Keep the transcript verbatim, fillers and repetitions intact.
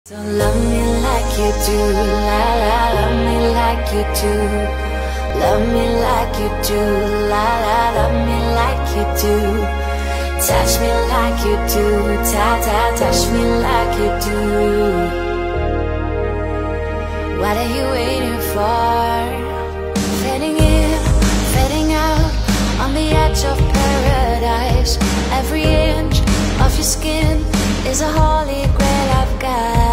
So love me like you do, la la, love me like you do. Love me like you do, la la, love me like you do. Touch me like you do, ta ta, touch me like you do. What are you waiting for? Fading in, fading out, on the edge of paradise. Every inch of your skin is a holy grail I've got.